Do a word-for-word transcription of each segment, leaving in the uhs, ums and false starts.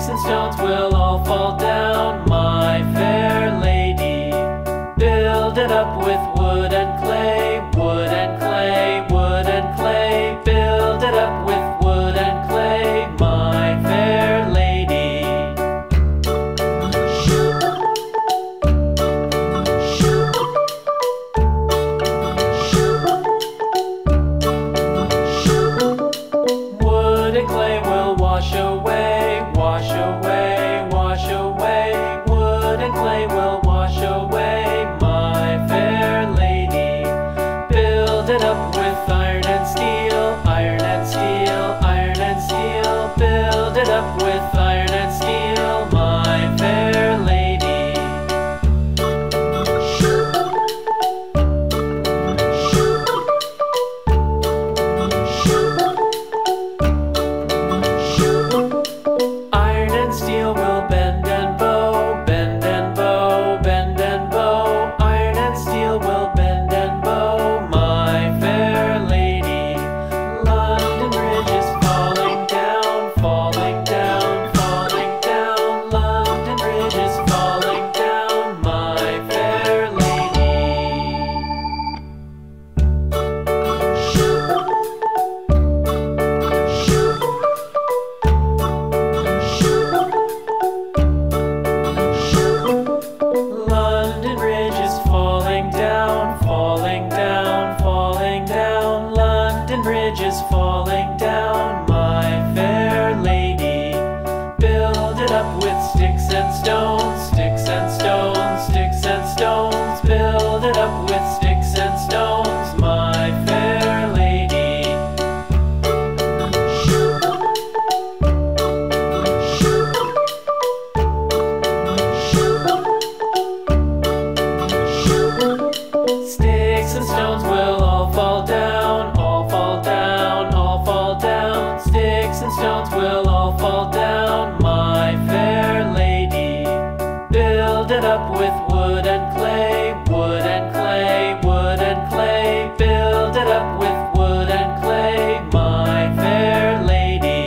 Sticks and stones will all fall down, my fair lady. Build it up with wood and clay, wood and clay, wood and clay. Build it up with wood and clay, my fair lady. Wood and clay will wash away, wash away, wash away. Wood and clay will wash away, my fair lady. Build it up with iron and steel, iron and steel, iron and steel. Build it up with iron and steel, my fair lady. Iron and steel will bend and bow, bend and bow, bend and bow. Iron and steel will bend and bow, my fair lady. London Bridge is falling down, falling down, falling down. London Bridge is falling down, my fair lady. London Bridge is falling down, falling down, falling down. London Bridge is falling down, my fair lady. Build it up with sticks and stones, sticks and stones, sticks and stones. Build it up with sticks and stones, my fair lady. Sticks and stones will all fall down, all fall down, all fall down. Sticks and stones will all fall down, my fair lady. Build it up with wood and clay, wood and clay, wood and clay. Build it up with wood and clay, my fair lady.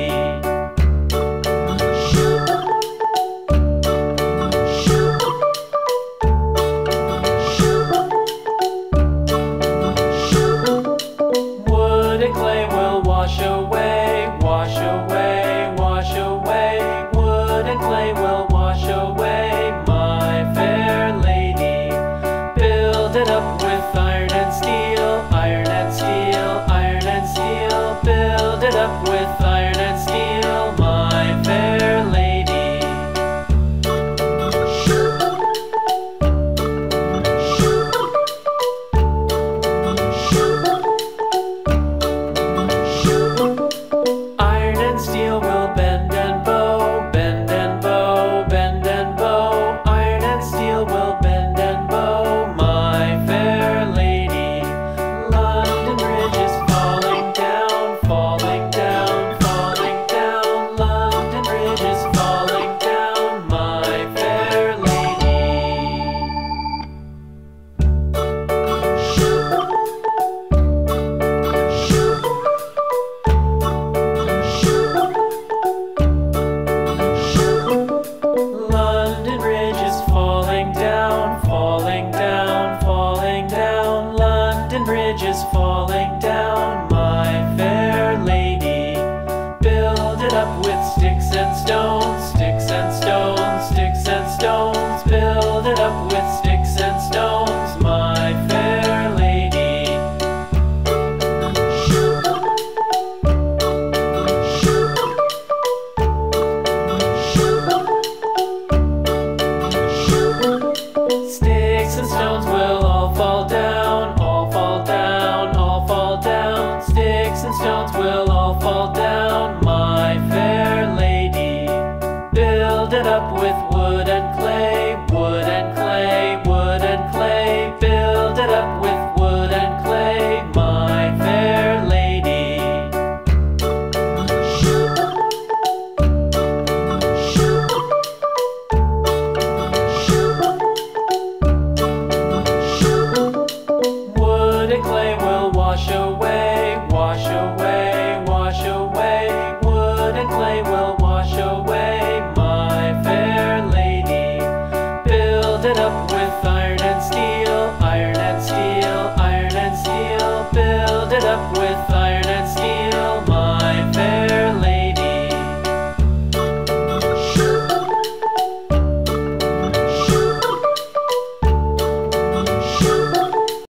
Wood and clay will wash away, wash away, wash away. Wood and clay will wash away, my fair lady. Build it up with iron and steel, iron and steel, iron and steel. Build it up with iron and steel, my fair lady. Iron and steel will bend and bow, bend and bow, bend and bow. Iron and steel will bend and bow, my fair lady. London Bridge is falling down, falling down, falling down. London Bridge is falling down, my fair lady. London Bridge is falling down, falling down, falling down. London Bridge is falling down, my fair lady. Build it up with sticks and stones, sticks and stones, sticks and stones. Build it up with sticks and stones, my fair lady. Sticks and stones will all fall down, all fall down, all fall down. Sticks and stones will all fall down, my fair lady. Build it up with wood and clay, wood and clay, wood and clay. Build it up with wood and clay, my fair lady. Wood and clay will wash away.